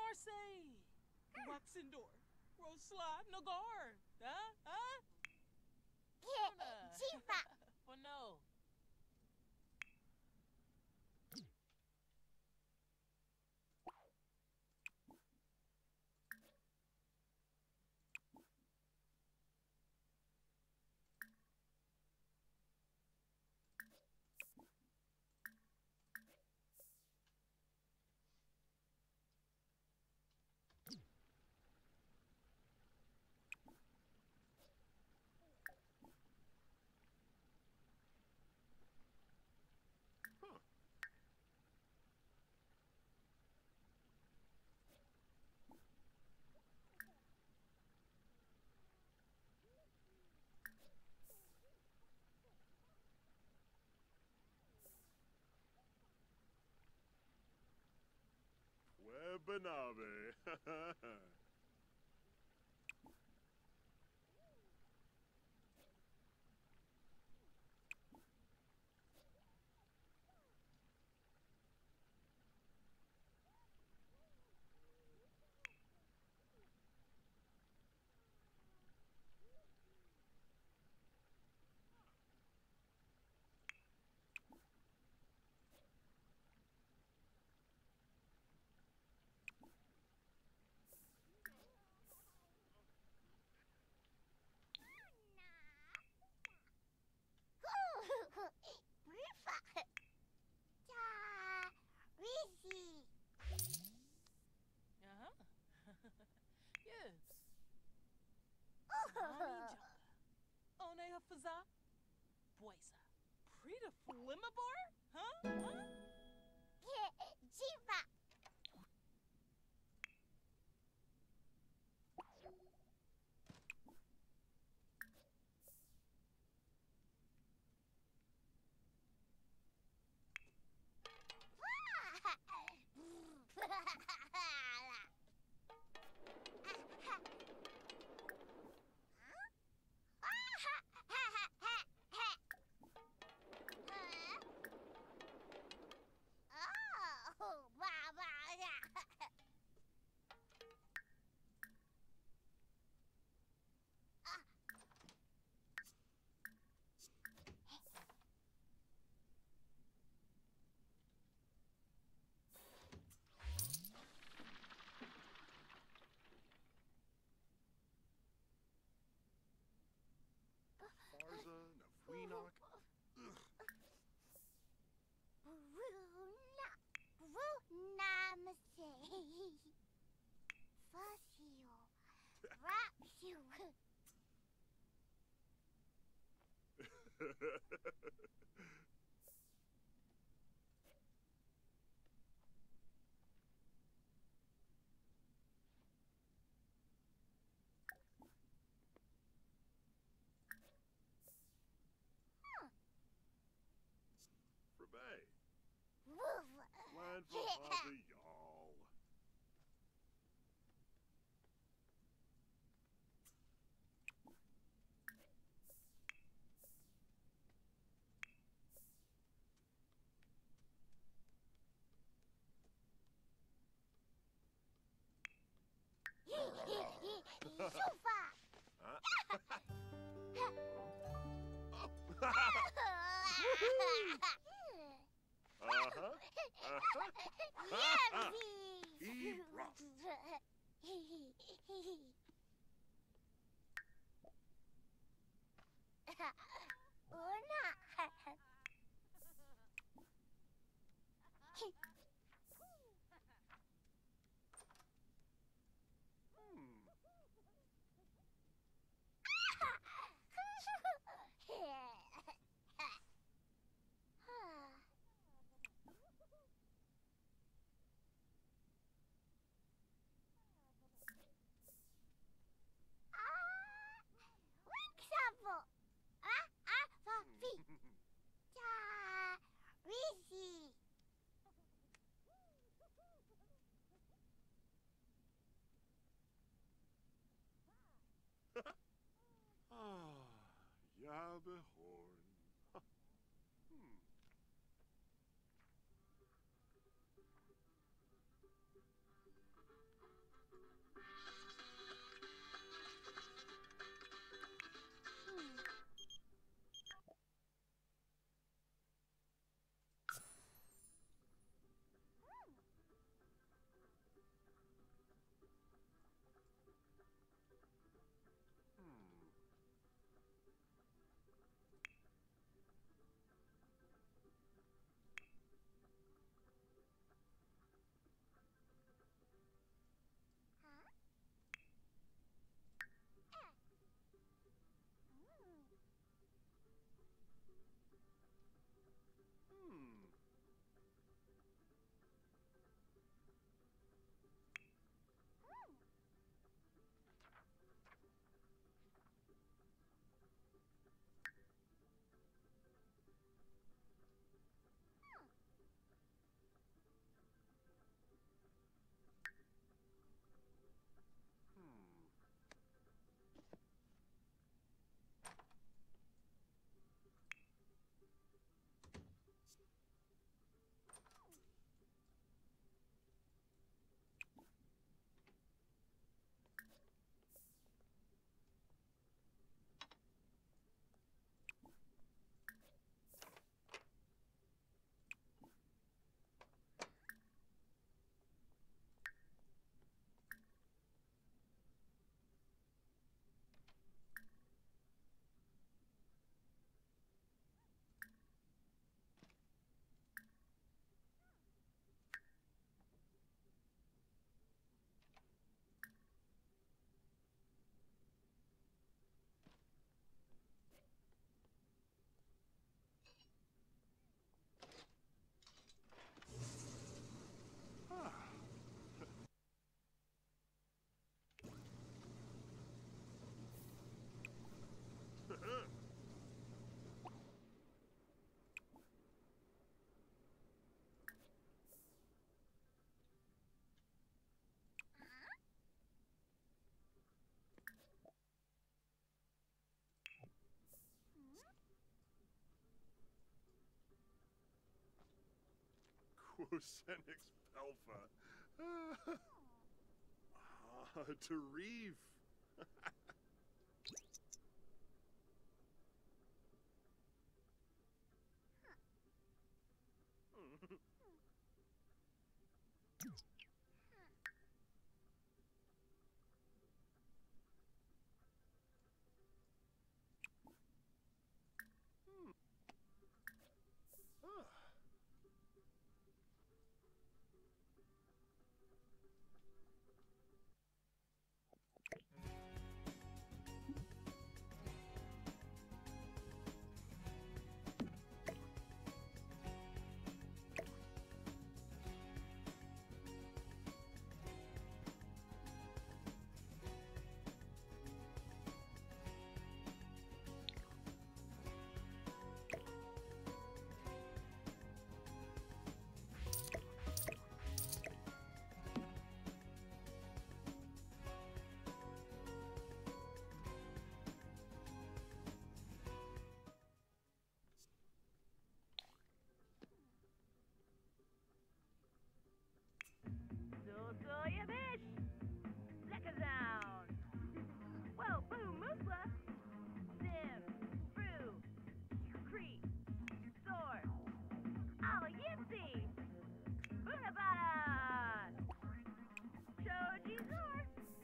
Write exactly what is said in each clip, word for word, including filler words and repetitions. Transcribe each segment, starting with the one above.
Marseille, Waxendor, Rosla, Nagar, huh? Huh? Chifa. For no. Webanabe. Brifa. Ja. Rishi. Uh-huh. Yes. Oh. Nani Junga. One Hafaza. Boisa. Prita Flimmabar? Huh? Huh? Chifa. Oh, Baba. Farza, Nafweenok. Bruna. Brunamase. Fossil. Rapsule. Frabe. Woof. Land for Farza, y'all. Sufa. Huh? Uh-huh. Uh-huh. Eat rough. Una. Hmm. Example. Ah, ah, for feet. Ja, Rishi. Ah, Yabehorn. Hmm. Quosenix pelfa. Ah, Tarif. Soya bish! Lekker down! Whoa, boo, moosla! Sim, brew, creep, soar, alla yipsy! Boonabada! Choji zor!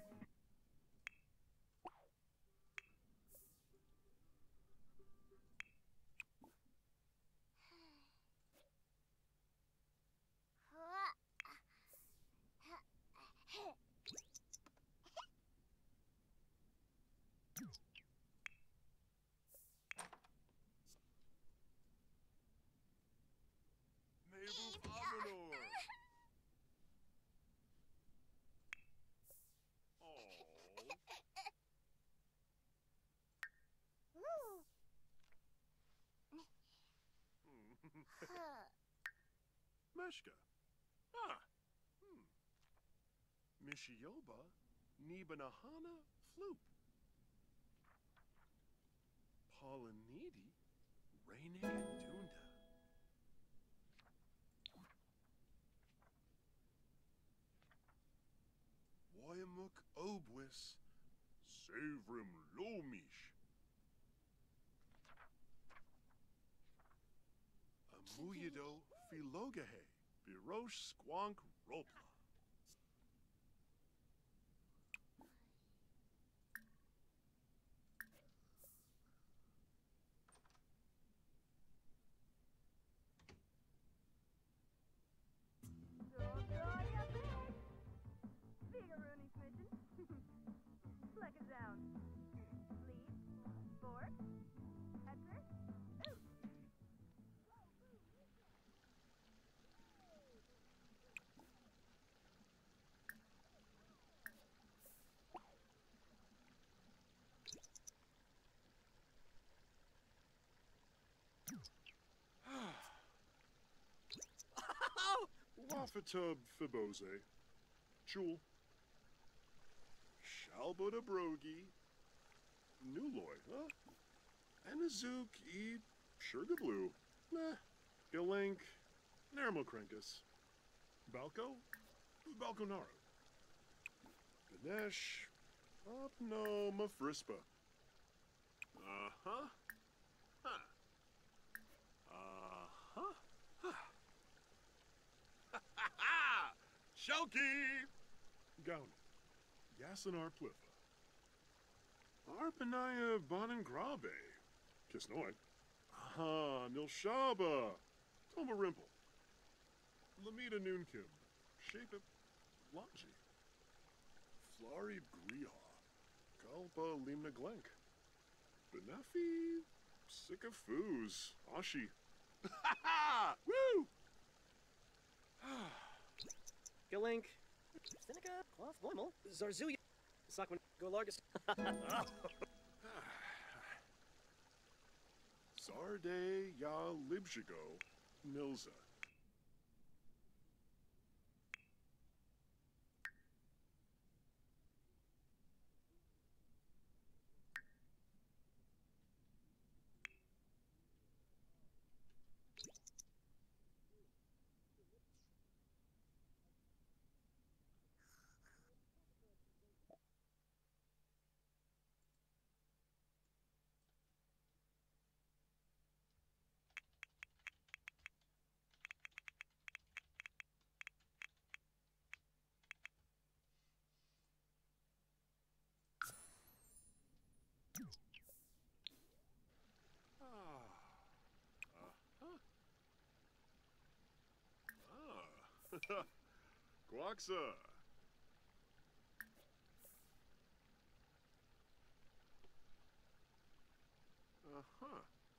Mabuf Avenor. Meshka. Ah. Hmm. Mishioba Nibanahana Floop. Polynidi Rainig Dunda. Wayamuk Obwis Savrim Lomish. Amuyido Philogahe Birosh Squonk Ropla. Soya bish! Figaroony smidgen. Lekker down. Sleep, fork, header, oot! Wafatub Fibose. Chul. Shalboda Brogi. Nuloy, huh? Anazook E. Sugarblue. Nah. Gilink. Nermokrankus. Balco? Balconaru. Ganesh. Opno Mafrispa. Uh-huh. Huh. Uh-huh. Huh. Shelky! Gown. Yasinar Pliffa. Arpanaya Bonangrabe. Kisnoy. Aha, Nilshaba. Toma Rimple. Lamita Noonkim. Shape Longi. Flari Griha. Galpa Limna Glenk. Benefi Sycophus. Ashi. Ha ha! Woo! Gilink, Seneca, Cloth, Loimel, Zarzuya, Sakwan, Golargus. Zarde Ya Libshigo. Nilza. Quaxa. Uh-huh.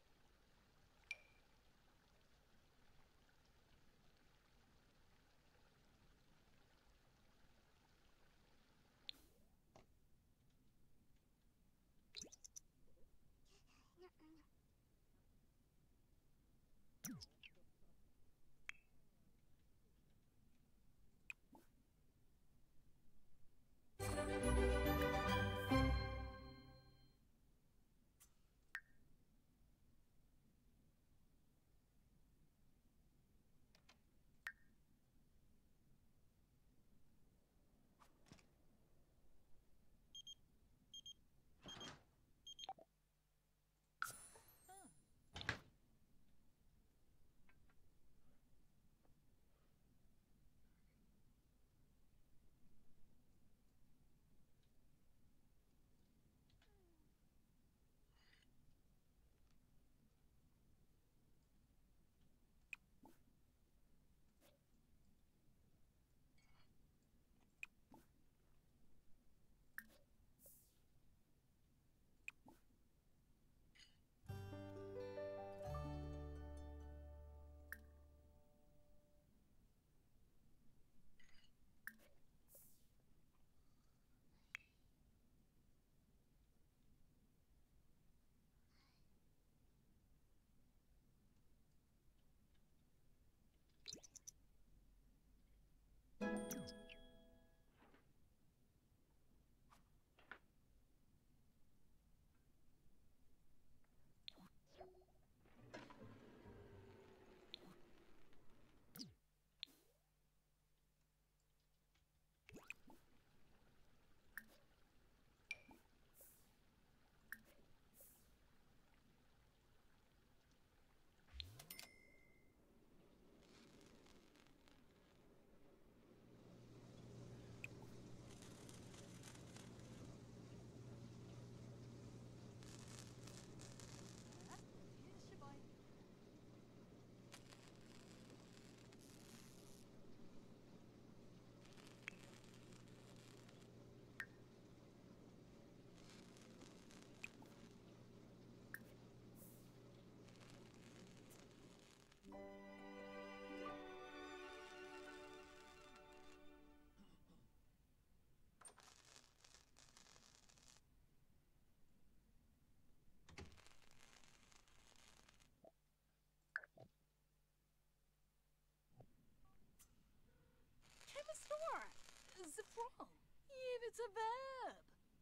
Chemistor. Zifrom. It's a verb.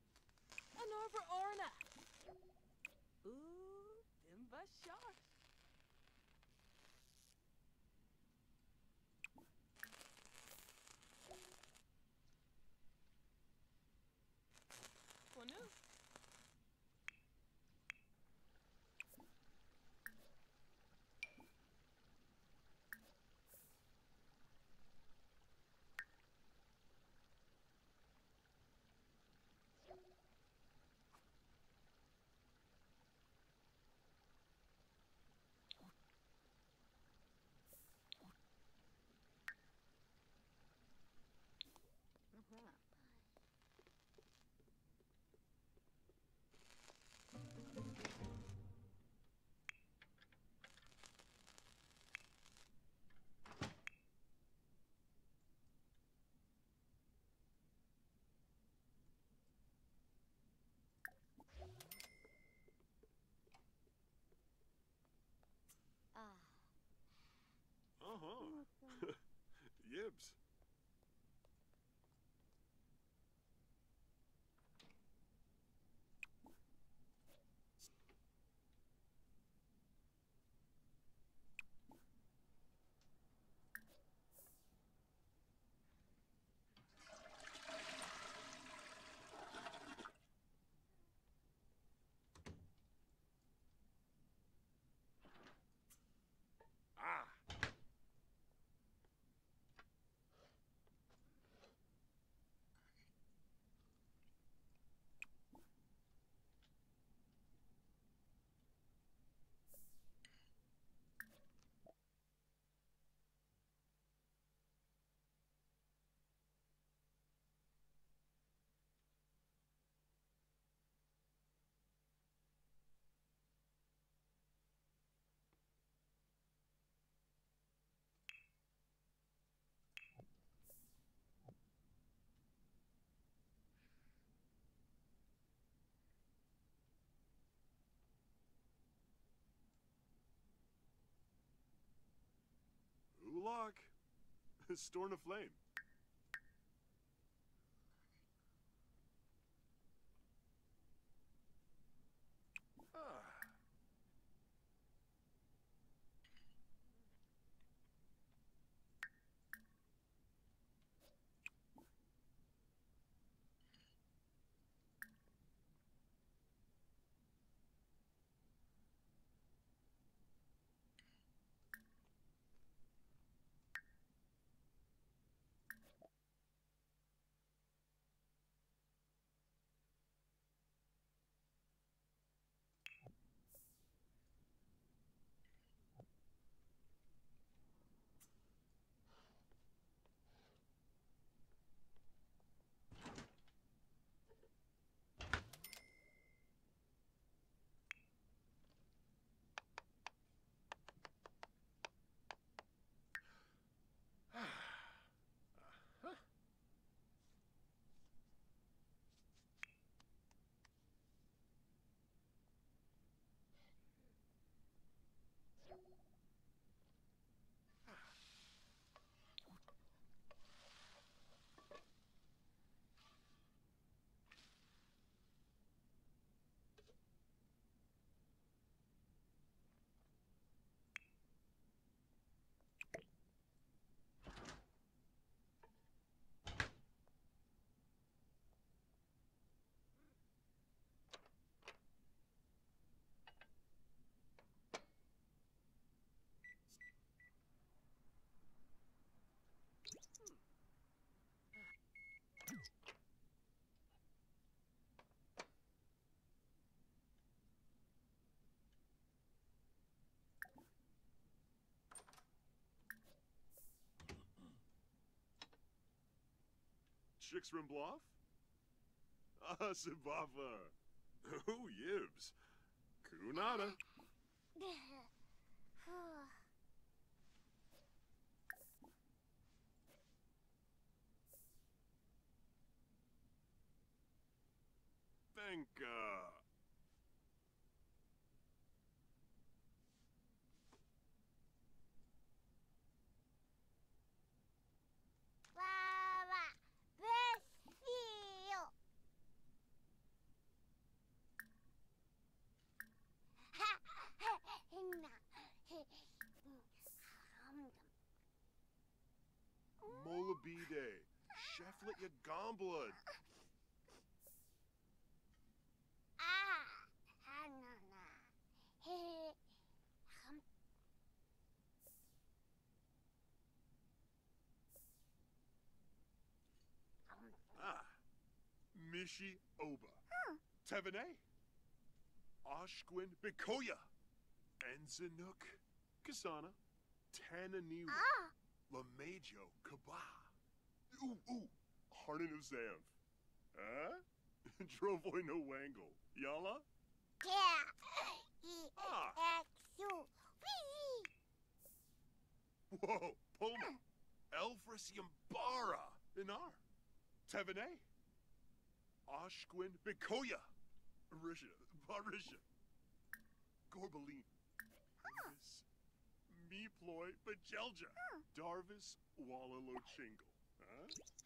An over orna. Ooh, Dimba Shar. Wanu. dark. Storm a flame. Ah. Chixrin Bluff? Ah, Sibafa. Who yibs? Kunada. Benka. Baba, besio. Molabide. Cheflet ya gomblud. Ah, hanana. He. Ah. Mishi Oba. Tevene. Oshquin Bikoya. Enzanuk. Kasana. Tananiwa. Ah, Lamajo Kaba. Ooh, ooh. Harnan of Zamf. Huh? Drovoy no wangle. Yalla? yeah. E Ah. X U. Wee. Whoa, Poma. Elfris Yambara. Inar. Tevene. Oshquin Bikoya. Arisha. Barisha. Gorbaline. Hermes. Meploy Bajelja. Darvis Walalo Chingle. Huh?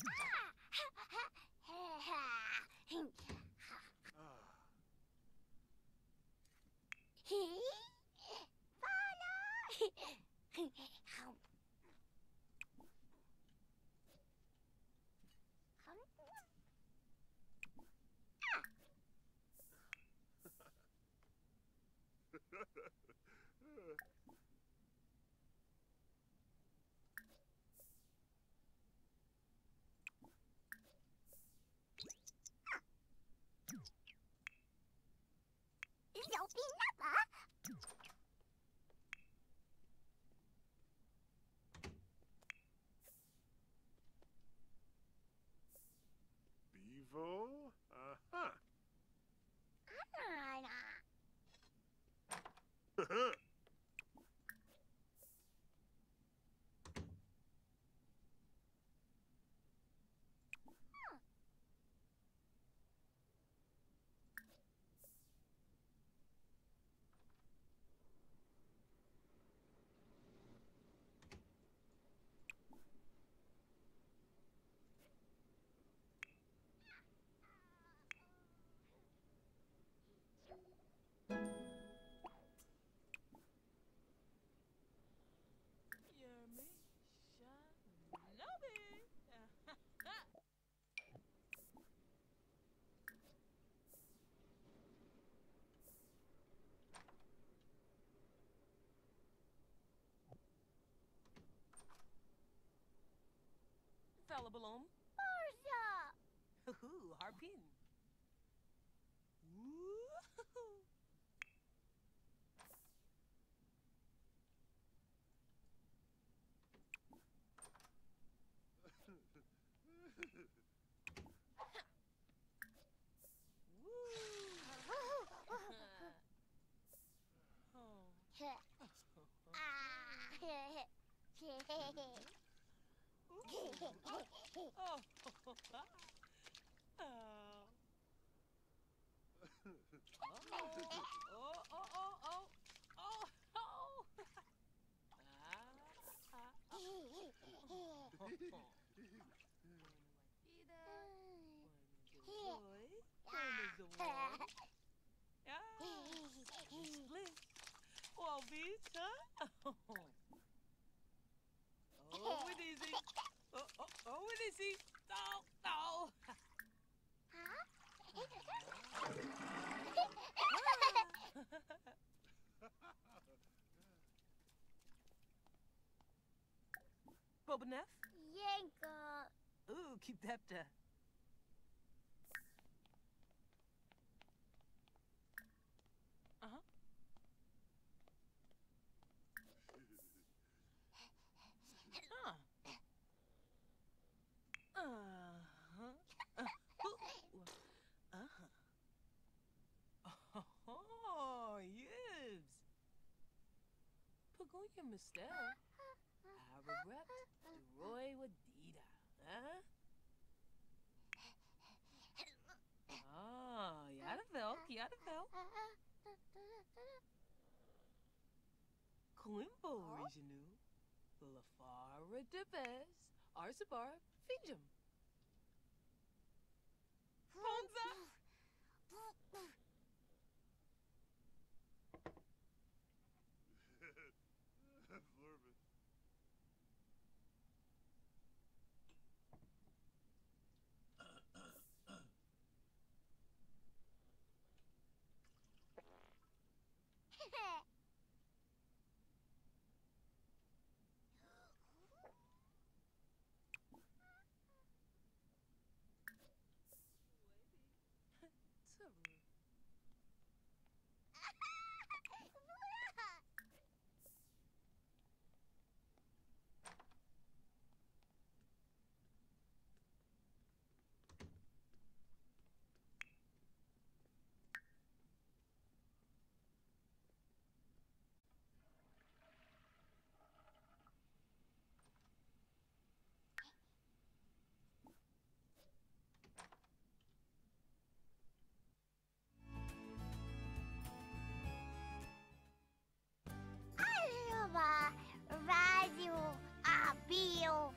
Ah. He. Bala. Hullabalum. Martha! Hoo-hoo, harpin. Woo-hoo-hoo. Oh. Oh. Oh, oh, oh, oh, oh, oh. Ah, ah, ah. Oh, bitch, huh? Oh, with easy. Oh, oh, oh, with easy. No, no. Bobaneff? Yanka! Ooh, keep that. Uh... Uh-huh. Huh. Uh-huh. Uh, uh-huh. Oh, yes. Pagoya Mistel. I regret Roy Wadida, huh? Ah, Yadavel, Yadavel. Quimbo Reginu. Lafara Debes. Arzabar Finjum. Ponza. Flurvis. Saru. Arriba, Radio Abio.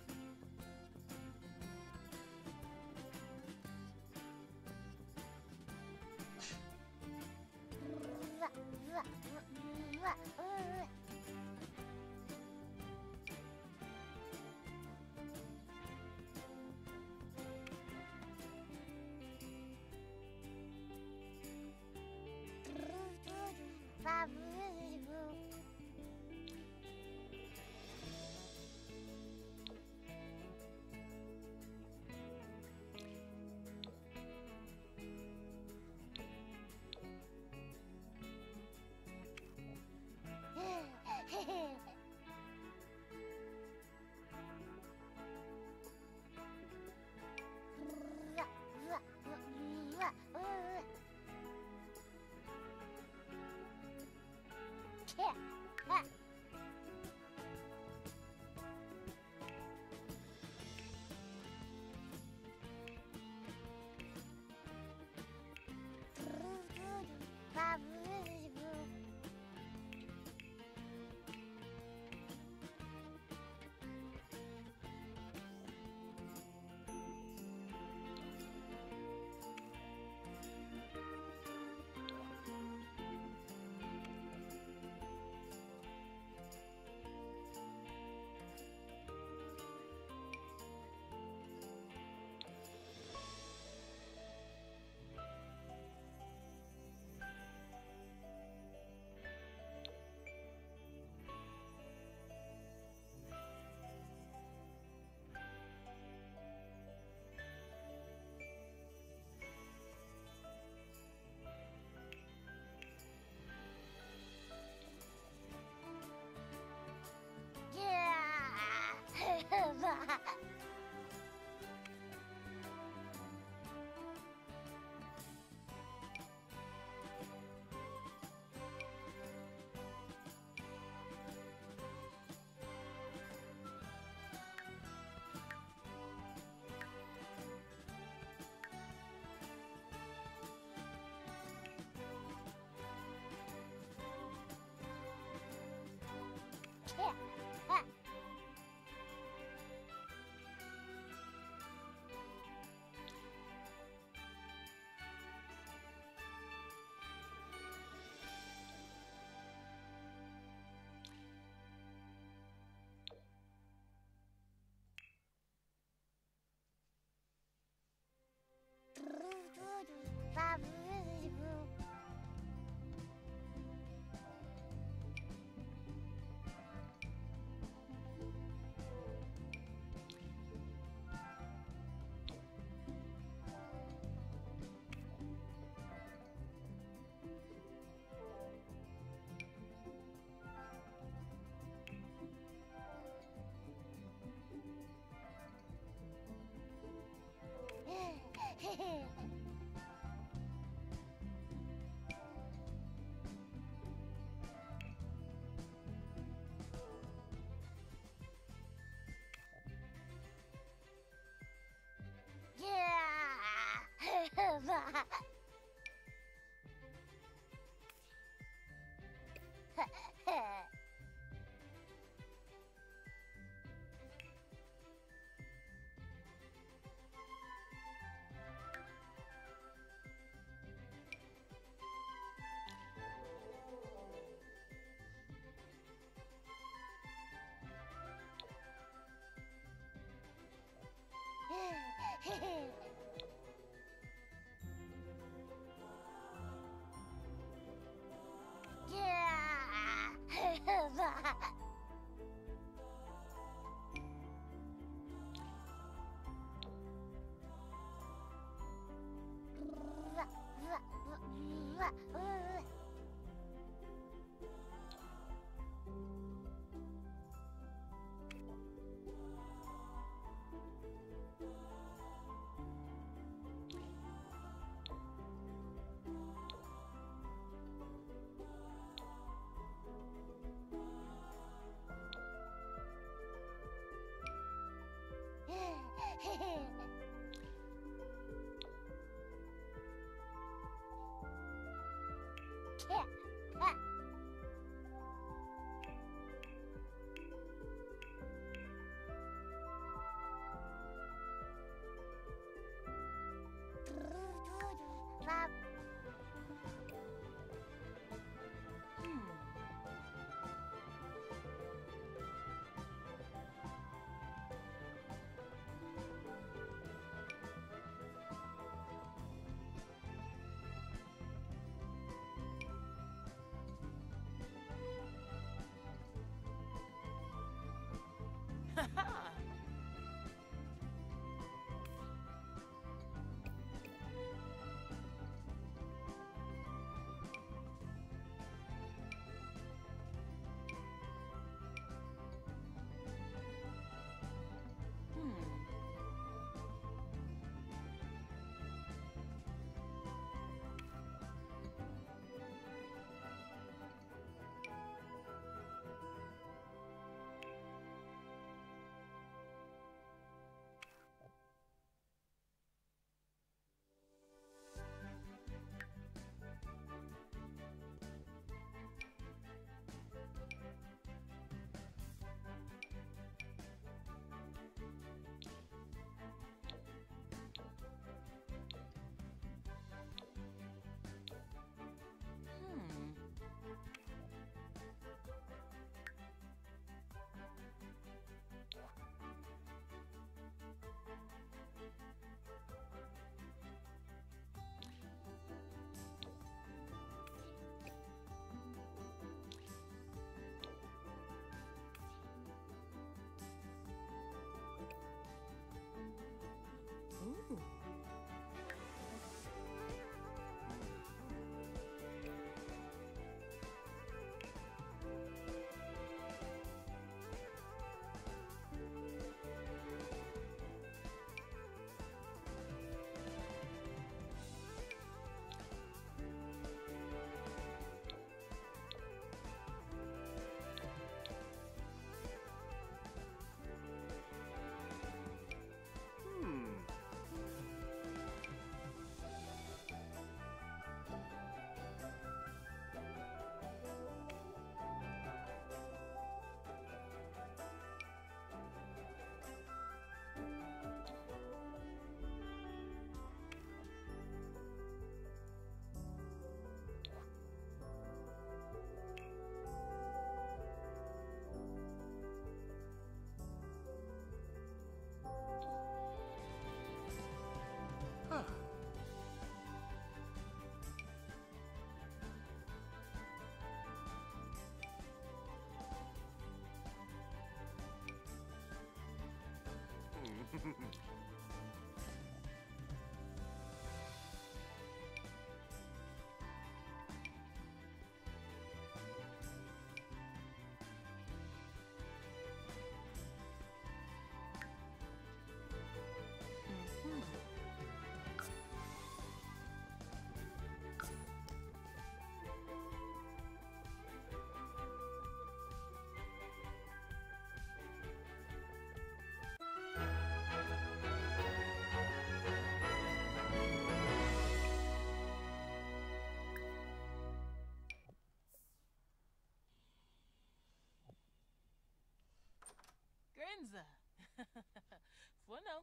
Grenza. Bueno.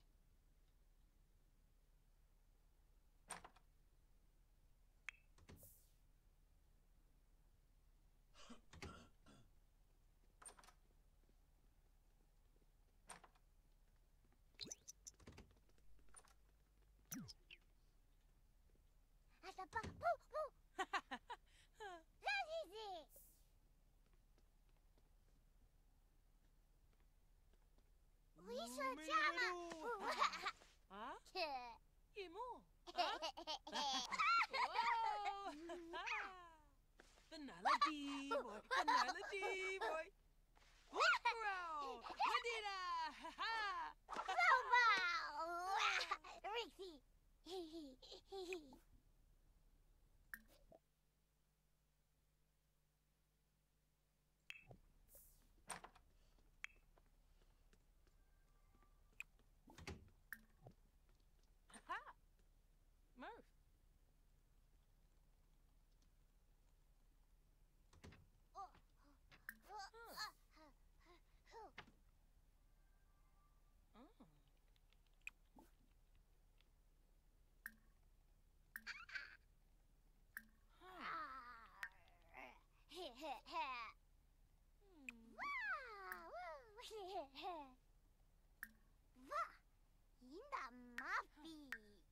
Hasta pa. Poo, poo. That is it. Lisa, Jama. Ah? Yeah. Imo. Ah? Whoa. Vanilla D boy. Vanilla D boy. Whoa. Bandita. Ha ha. Snowball. Rixie. Ha. Murph. Oh. Hmm. Va in the muffy.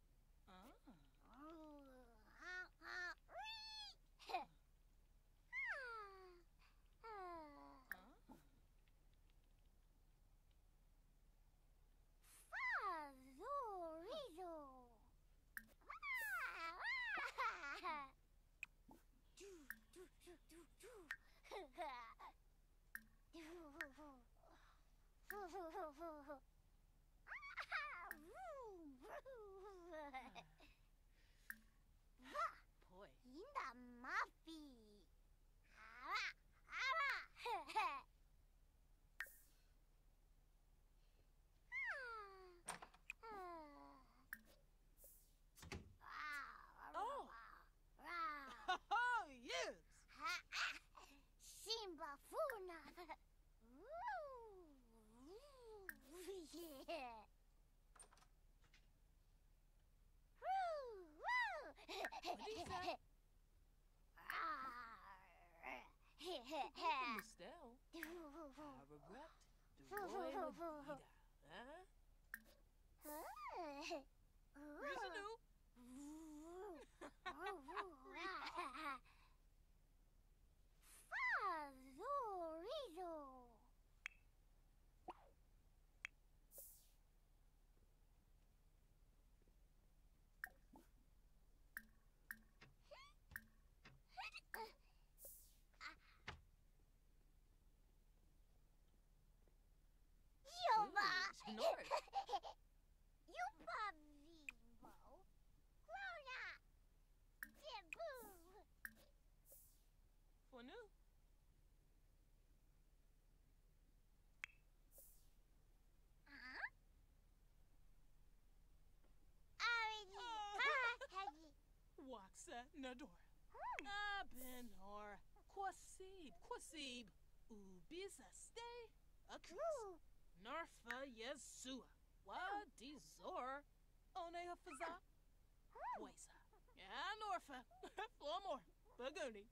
Ah. Ah. Boy. In the muffy. Oh. Oh, yes. Simba Funa. Yeah. What did he say? Mistel. I regret the royal Medina. Huh? Reason Fazorizo. Yoba. North. Yoba Vimbo. Clona. Deboo. For new. Huh? Already. Haji. Waxa Nador. Abenor. Quasib. Quasib. Ubisa stay. Akus. Ooh. Narfa Yesua. Wadi Zor. One Hafaza. Waisa. Yeah, Norfa. Four more. Baguni.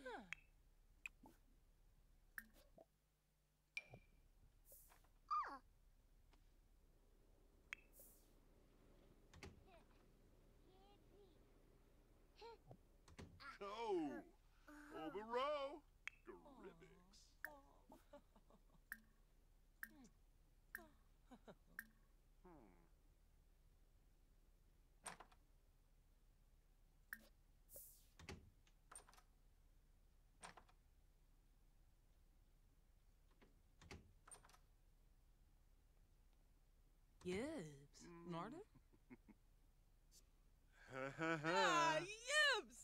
Oh, Obero. Garibics. Yibs. Narda? Ha ha Ah, ha. Yibs!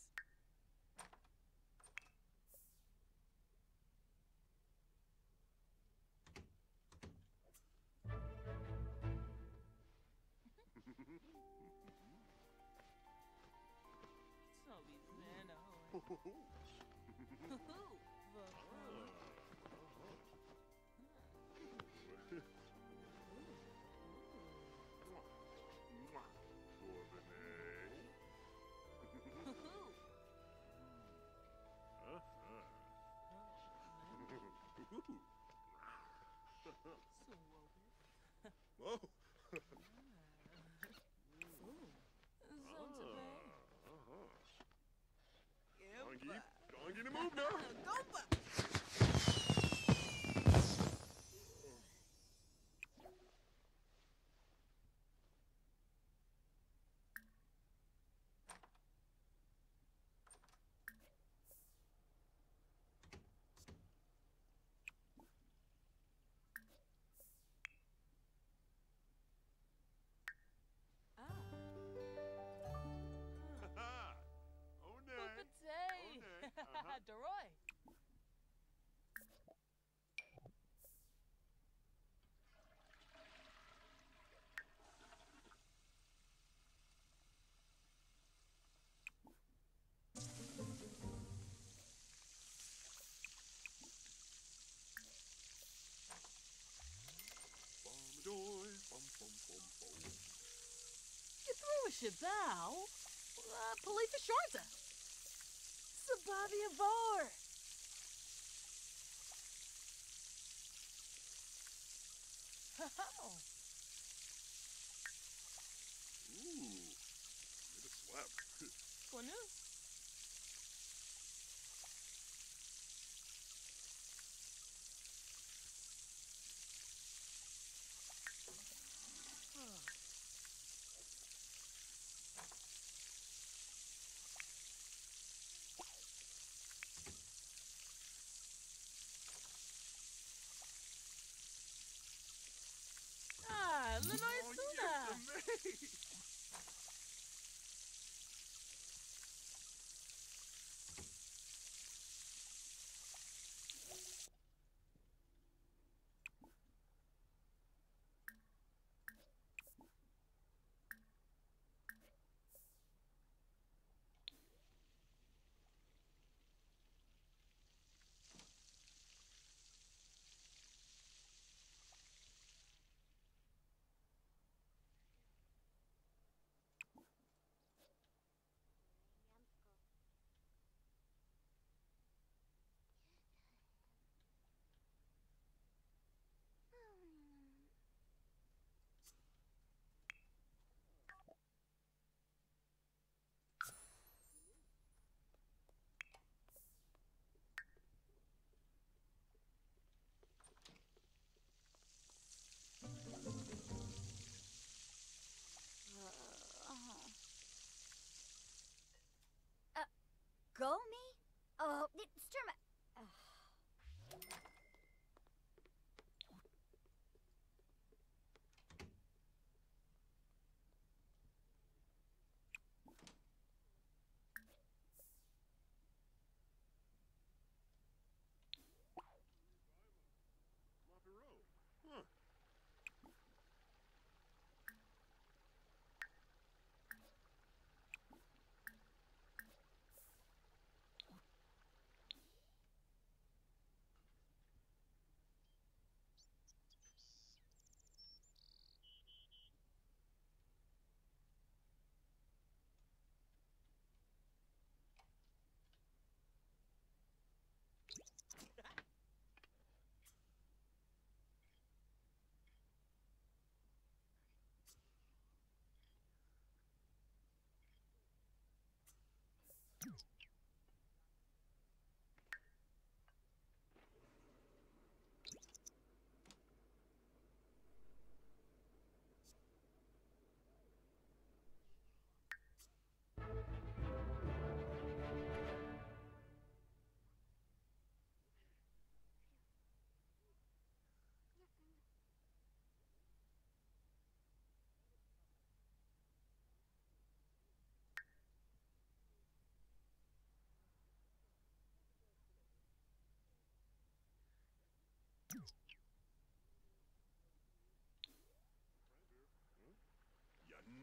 Whoa. Donkey, donkey to move now. Ha-ha. Oh, nay. Poopatay! Oh, nay. Uh-huh. Deroy! Bombadoy, bum, bum, bum, bum. You threw a shabao. Uh, Palifa Sharza. Sabavia Var. Oh. Ooh, made a slap. Quanu. Ah, Lenore Oh, Suna. yes, amazing. Go me? Oh, Sturma. Floppy row. Huh.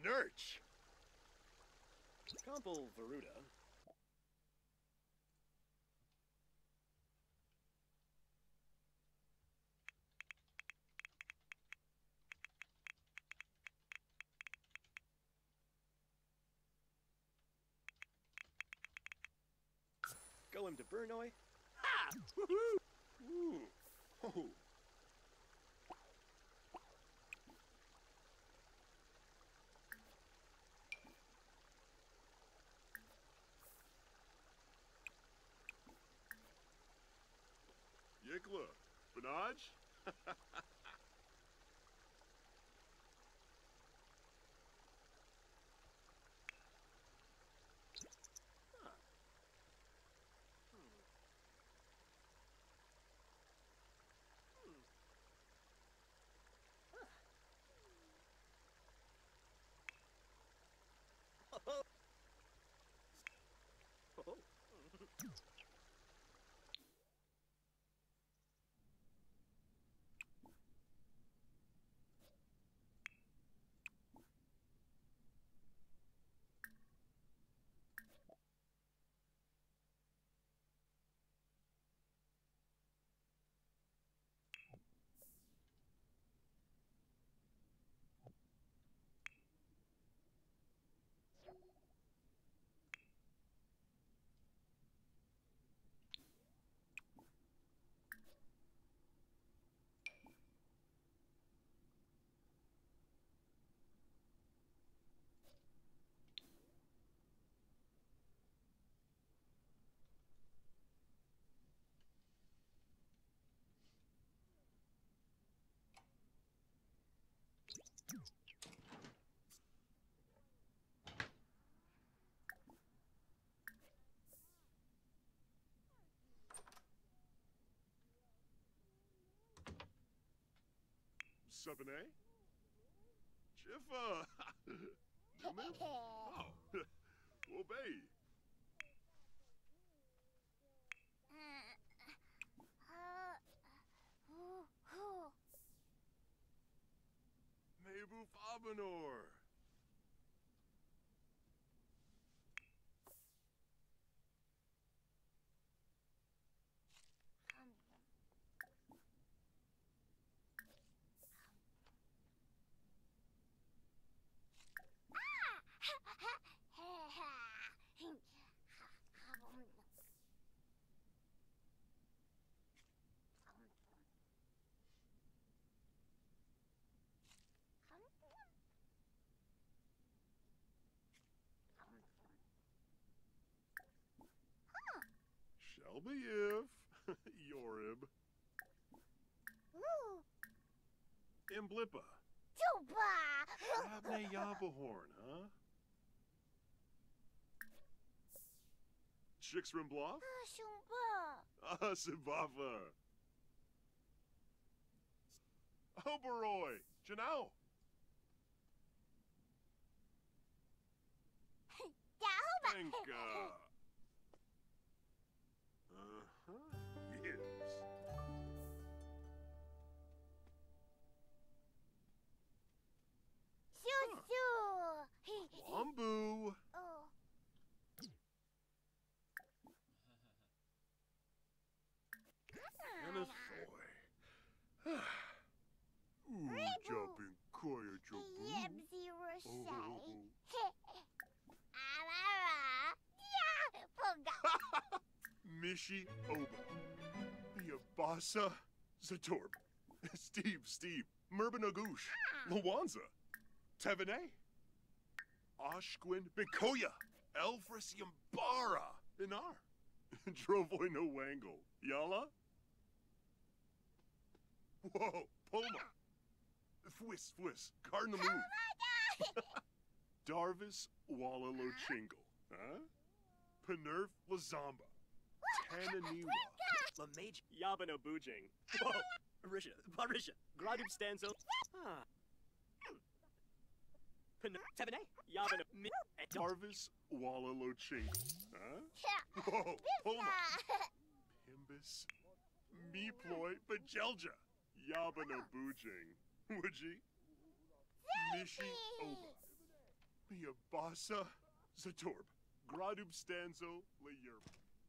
Nurch. Compel Veruda. Golem de Burnoy. Ha! Woohoo! Ooh. Oh. Yikla. Benaj? Oh. Oh. seven A? Jiffa! Newman? Oh. Obey. Nebu Fabanor. Shelby if. Yorib. Ooh, Imblippa. Tuba! Abne Yabahorn, huh? Chixrimbloff? Shumba! Ah, Sibafa. Oberoi. Janao. Dahuba! Enka. Uh-huh. Yes. Shoo-shoo! Wambu. Oh. Anathoy. Ooh, Rebu. jumping koya Yeb jabu. zero Oh, shay. oh, Amara! Yeah! Puga! Mishi Oba. Yabasa Zatorb. Steve, Steve. Merbanagoosh. Lawanza. Tevene. Oshquin Bikoya. Elfris Yambara. Inar. Drovoy no Wangle. Yala? Whoa, Poma. Fwiss, Fwiss. Cardinal Move. Darvis Walalo Chingle. Huh? Penerf Lazamba. Tananiwa. La Mage Yabana Boojing. Whoa! Arisha, Barisha, Gradub Stanzo. Ah. Pen Tevene, Yabana Mi. Darvis Walalo Chingle. Huh? Whoa, Poma. Pimbus. Meeploy Bajelja. Yabana Boojing. Would ye? Mishi Oba. Miabasa Zatorb. Gradub stanzo Layerb.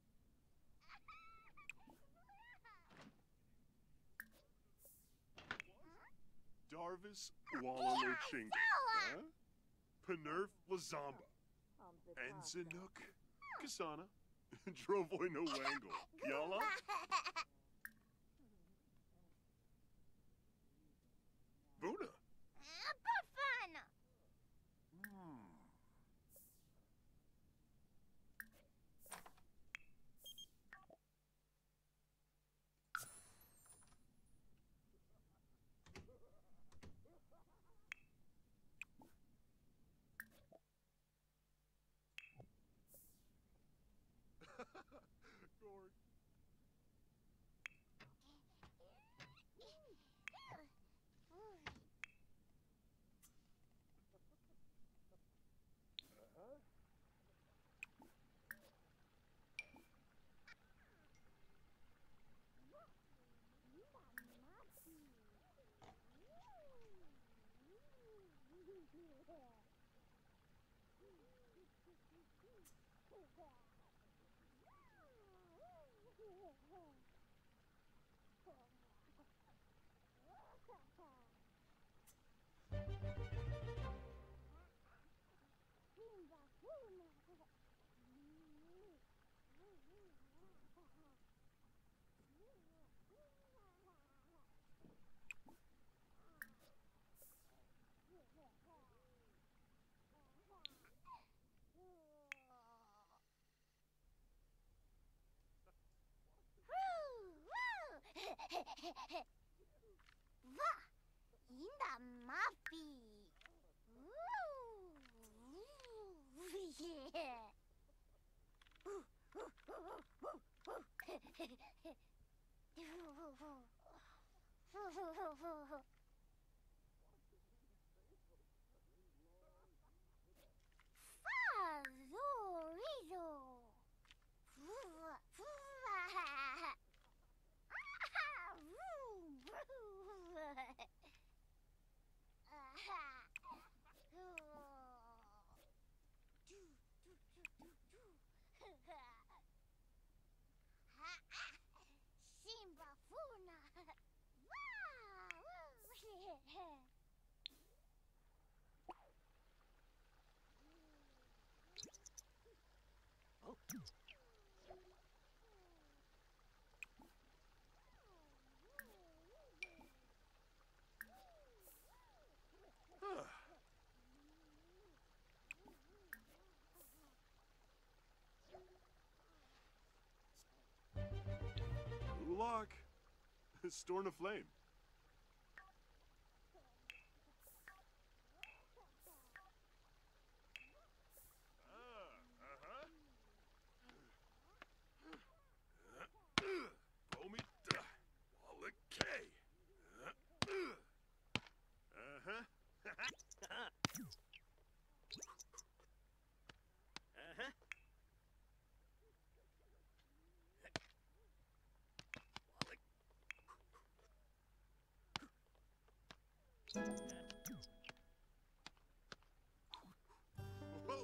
Darvis Wallalo Chinga. Huh? Penerf Lazamba. Enzanuk Kasana. Drovoy no Wangle. Yala? Vuna. Bafana. Hmm. Gorg. Va in the muffy. Simba Funa. Oh. Ulok. Storn of Flame. Ah, uh-huh. Bomita. Wallakay. Uh-huh. Uh-huh. Whoa.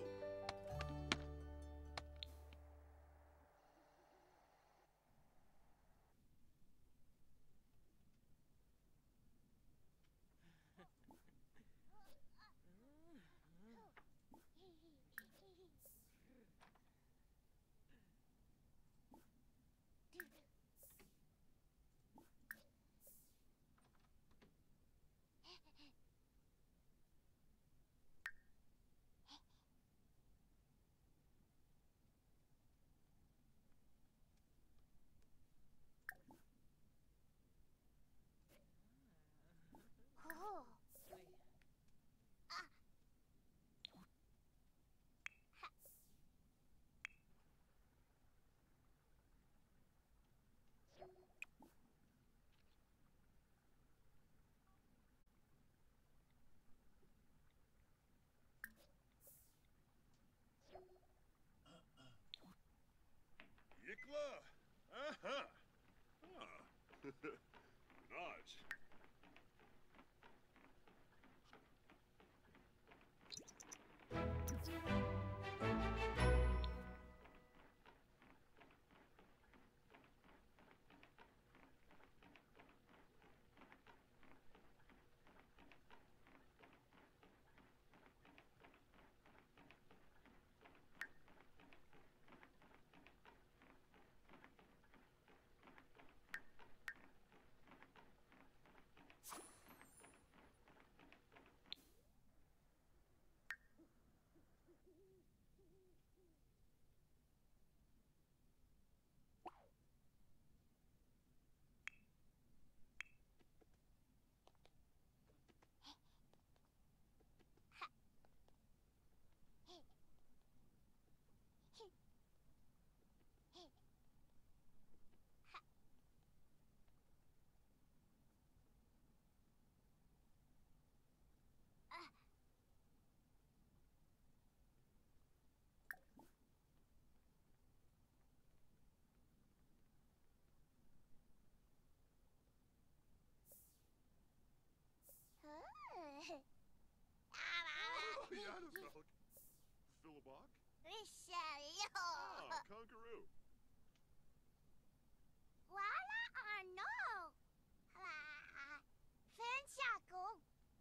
Oh. Yikla. Uh-huh. Ah. Notch. Robok? Risha, Ah, Conqueroo. Wala ano? Ah, Fenshaku.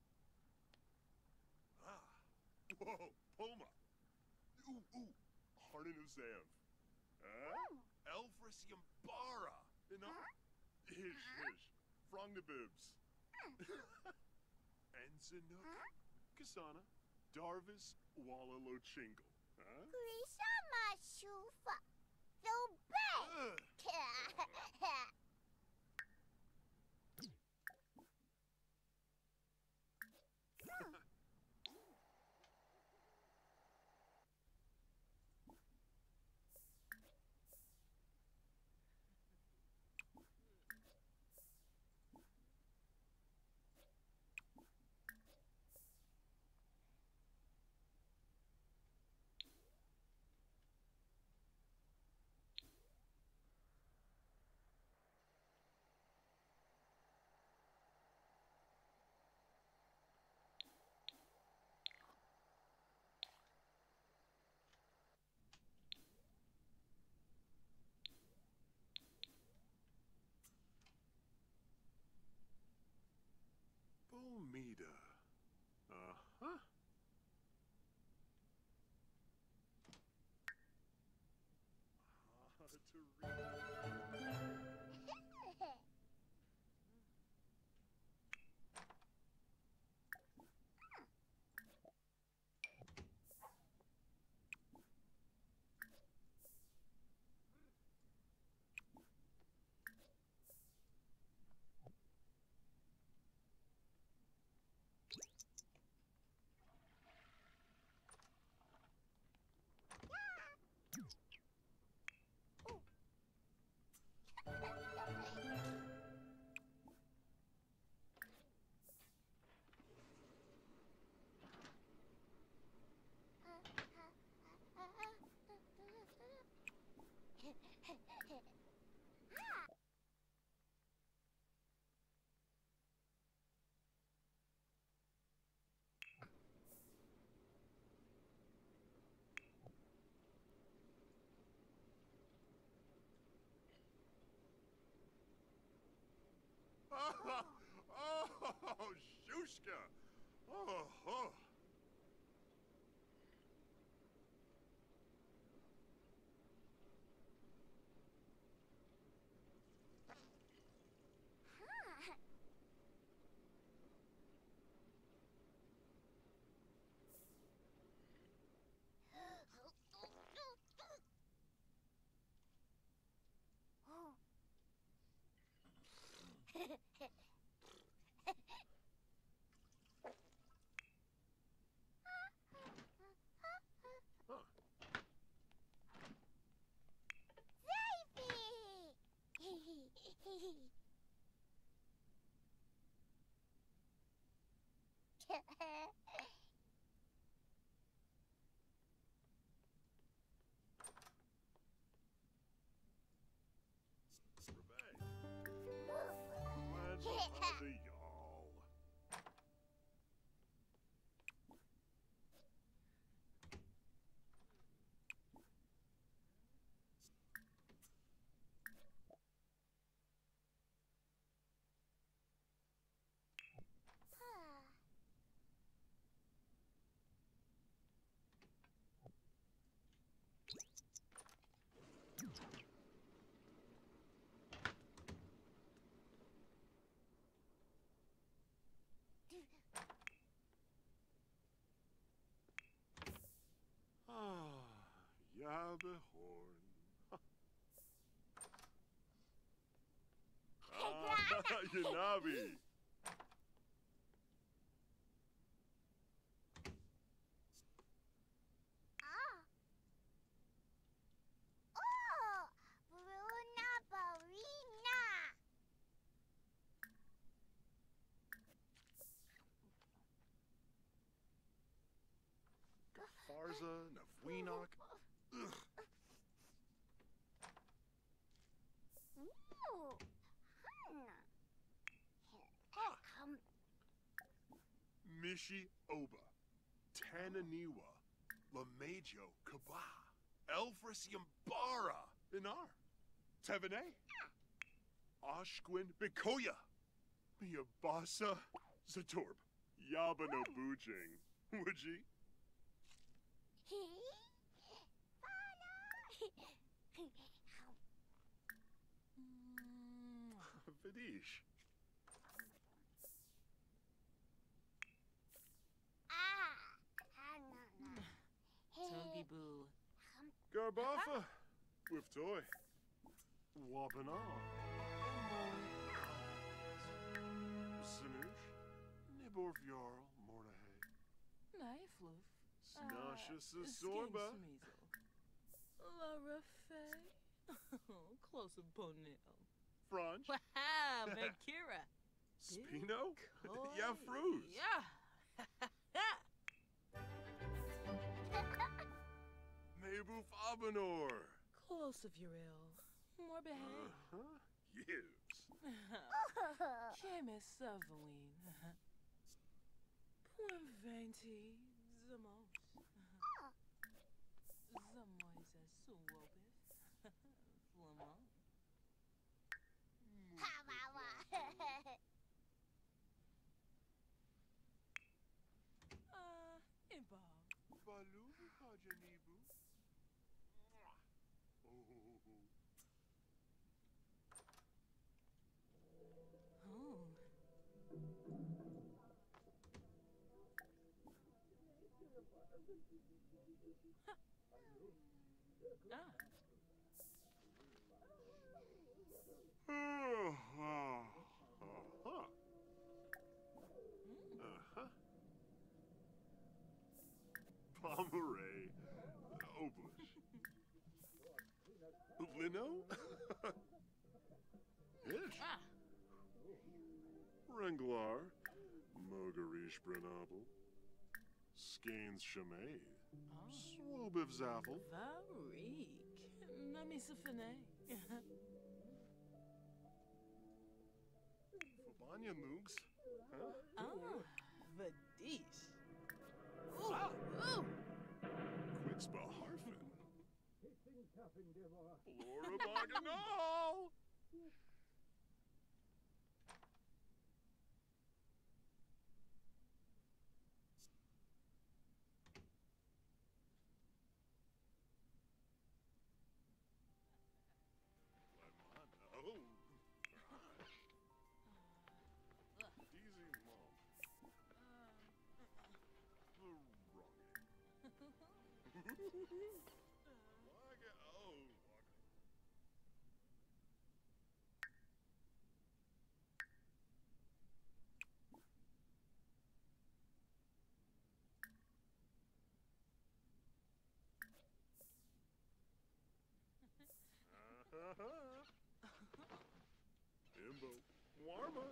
Ah. Whoa, Poma. Ooh, ooh. Harnan of Zamv. Huh? Elfrisium Bara. No. Hish, hish. Frongnabibs. Enzanook. Kasana. Darvis Walalochingle. Huh? Risha Mashufa. So bad. Ugh. Bomida. Uh-huh. Ah, Teresa. Oh, Shushka! Oh, oh. Huh. Rebay. Let's the y'all. Ah, Yabehorn. Ah, Yanabi. Ah. Oh, Bruna Barina. Farza, Navweenok. Ugh. Ooh, Hana. Ah. Um, Mishi Oba. Tananiwa. Lamejo, Kaba, Elfris Yambara, Inar, Tevene, Oshquin, Bikoya, Miabasa, Zatorb, Yabano Bujing, Wuji, Vidish, Tuggy boo. Garbafa, Wiftoy, Wabana, Sinush, Niborv Jarl, Mornahay, Naifloof. Snasha Sisorba, Laura Faye. Close up Bonil. Franch, Wow, Vankira. Spino, Coy. Yafruz, Yeah. Mabuf Abanor, Close of your ill. More behave. uh-huh, Yibs, Keme Savoine. Point vingt, Zamos. Zamois as Suwobif. Flamand. Uh, Imba. Balu Hajanibu, oh, Oh. Ah. oh, oh, uh-huh. Uh-huh. Pomeray, Oblish, Lino, Ish, Ah. Renglar, Mogarish Brenabel, Skeins Shemaid, Oh. Swobiv Zaffel, Varik. Nami Safine. Fabanya Moogs, huh? Ah. Vadish. Ooh. Ooh. Quitzba Harfin, Laura Baganal, oh, Deezy Mom, the wrong. Waga, oh, Imbo, Warma.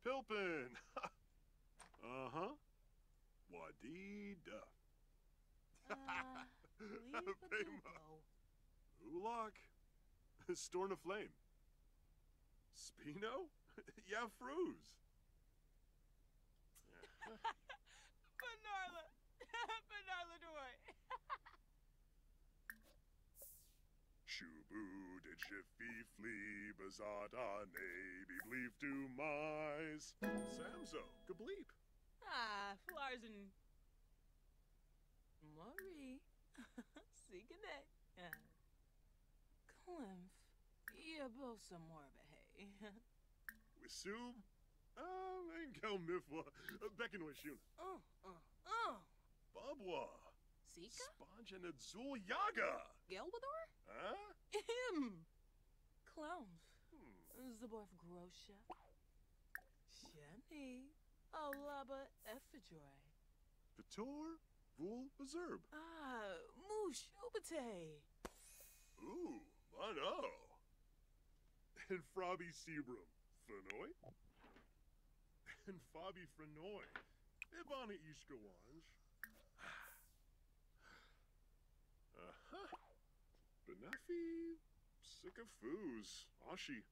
Pilpin. Uh-huh. Wadida. Uh, leave the Pema. dupo. Ulak. Storn a flame. Spino? Yeah, Fruz. Bernarla. Bernarla Doy. Shubu did Jiffy flee, Bazada naby bleef do mais. Samzo, gebleep. Ah, Flarzen. Marie. Siganet. Klimph. Yeah, both some more behay. Wisub? Um, Engel Mifwa. Becken Wishuna. Oh, oh, oh. Babwa. Sika? Sponge and Zul Yaga. Gelbador? Huh? Him. Klimph. Hmm. Zaborf Grosha. Shani. Olaba Efidroy. Vitor Vul Bazerb. Ah, Moosh Ubate. Ooh, Mano. And Frobby Sebrum. Fenoy. And Fabi Frenoy. Ibana Ishkawanj. Uh-huh. Benefi. Sycophus. Ashi.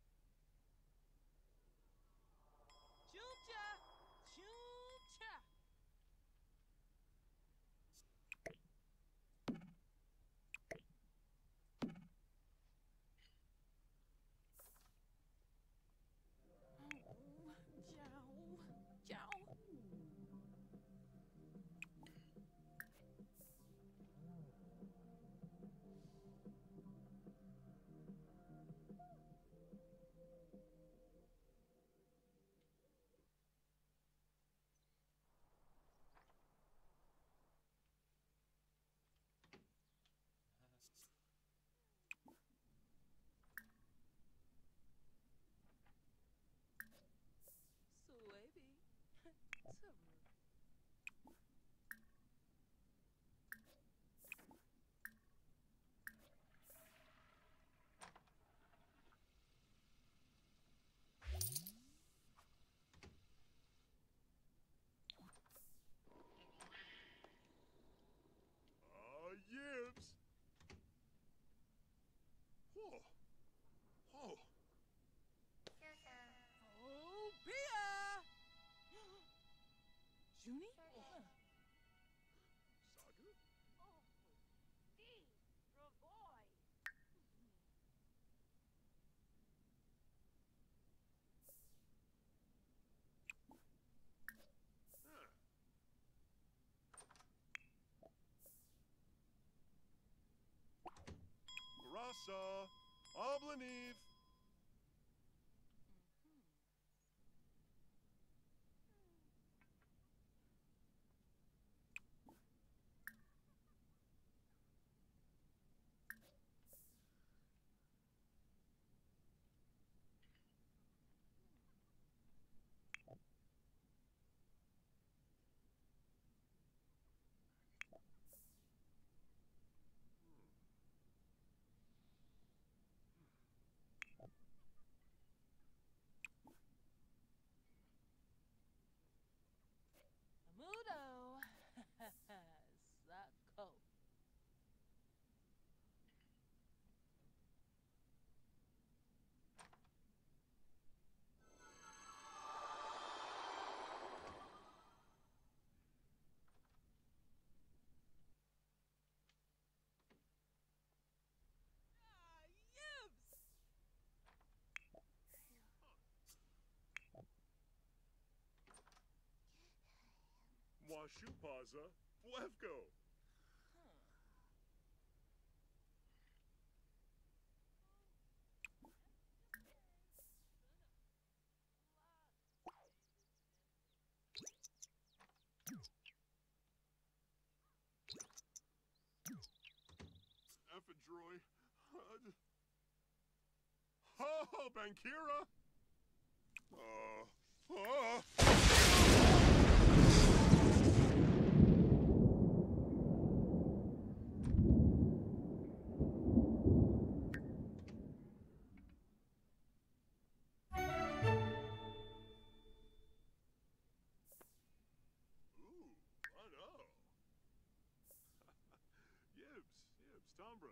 Chumcha. Chumcha. Jow. Jow. Swaby. Summer. Ah, Yibs. Whoa. Whoa. Oh, Pia! Junie? Saga? Huh. Rasa. Oblaniv. Amudo. Sako. Ah, Yibs! Washupaza. Blefko. Ephedroy. Hud. Oh, Bankira. Uh, uh. Tombra.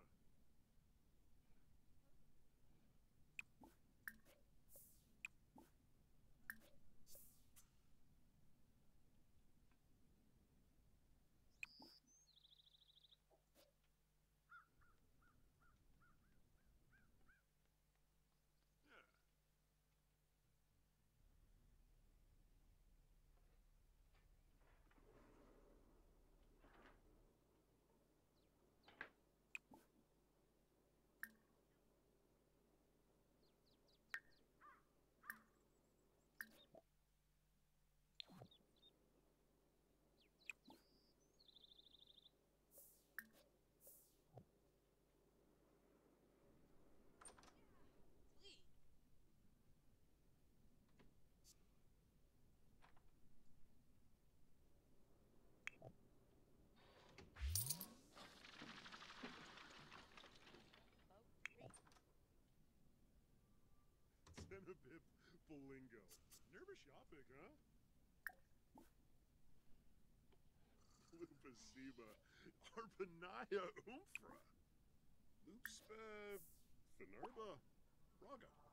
Yeah. Please. Cenobip Bolingo. Nervous Yapik, huh? Lupasiba Arpanaya Umfra. Loopspe Finerba Raga.